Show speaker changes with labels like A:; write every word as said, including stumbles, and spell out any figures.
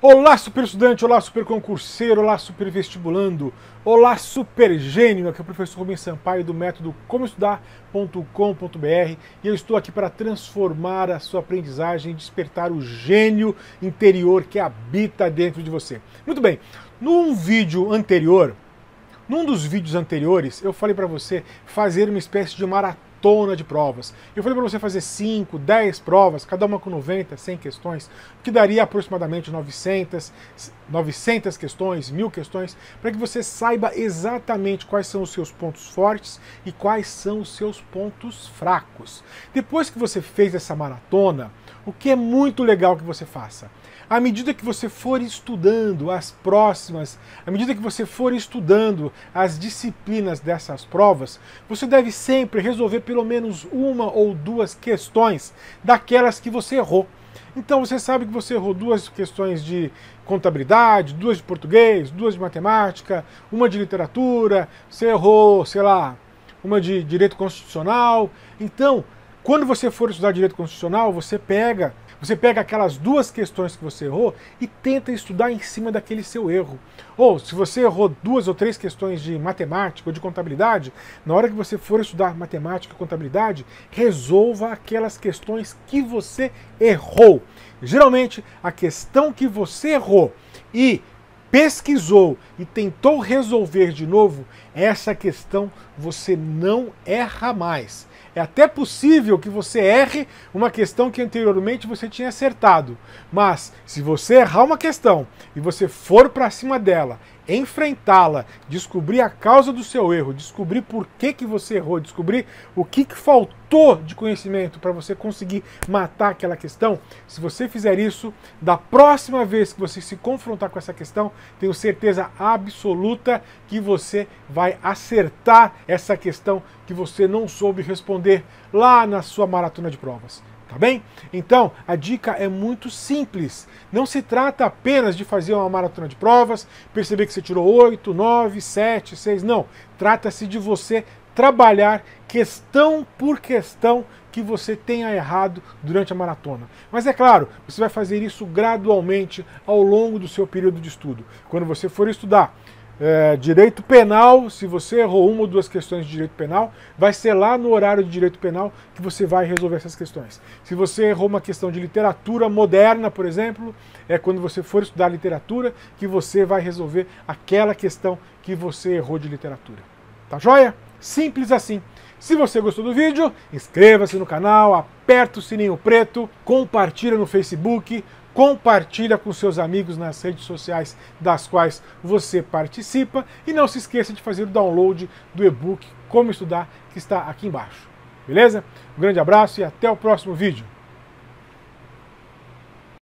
A: Olá, super estudante, olá, super concurseiro, olá, super vestibulando, olá, super gênio. Aqui é o professor Rubens Sampaio do método como estudar ponto com ponto br e eu estou aqui para transformar a sua aprendizagem e despertar o gênio interior que habita dentro de você. Muito bem, num vídeo anterior, num dos vídeos anteriores, eu falei para você fazer uma espécie de maratona de provas. Eu falei para você fazer cinco, dez provas, cada uma com noventa, cem questões, que daria aproximadamente novecentas, novecentas questões, mil questões, para que você saiba exatamente quais são os seus pontos fortes e quais são os seus pontos fracos. Depois que você fez essa maratona, o que é muito legal que você faça? À medida que você for estudando as próximas, à medida que você for estudando as disciplinas dessas provas, você deve sempre resolver pelo menos uma ou duas questões daquelas que você errou. Então você sabe que você errou duas questões de contabilidade, duas de português, duas de matemática, uma de literatura, você errou, sei lá, uma de direito constitucional. Então, quando você for estudar direito constitucional, você pega Você pega aquelas duas questões que você errou e tenta estudar em cima daquele seu erro. Ou, se você errou duas ou três questões de matemática ou de contabilidade, na hora que você for estudar matemática e contabilidade, resolva aquelas questões que você errou. Geralmente, a questão que você errou e pesquisou e tentou resolver de novo, essa questão você não erra mais. É até possível que você erre uma questão que anteriormente você tinha acertado. Mas, se você errar uma questão e você for para cima dela, enfrentá-la, descobrir a causa do seu erro, descobrir por que, que você errou, descobrir o que, que faltou de conhecimento para você conseguir matar aquela questão, se você fizer isso, da próxima vez que você se confrontar com essa questão, tenho certeza absoluta que você vai acertar essa questão que você não soube responder lá na sua maratona de provas. Tá bem? Então, a dica é muito simples. Não se trata apenas de fazer uma maratona de provas, perceber que você tirou oito, nove, sete, seis. Não. Trata-se de você trabalhar questão por questão que você tenha errado durante a maratona. Mas é claro, você vai fazer isso gradualmente ao longo do seu período de estudo. Quando você for estudar É, direito penal, se você errou uma ou duas questões de direito penal, vai ser lá no horário de direito penal que você vai resolver essas questões. Se você errou uma questão de literatura moderna, por exemplo, é quando você for estudar literatura que você vai resolver aquela questão que você errou de literatura. Tá joia? Simples assim. Se você gostou do vídeo, inscreva-se no canal, aperta o sininho preto, compartilha no Facebook, compartilha com seus amigos nas redes sociais das quais você participa e não se esqueça de fazer o download do e-book Como Estudar, que está aqui embaixo. Beleza? Um grande abraço e até o próximo vídeo.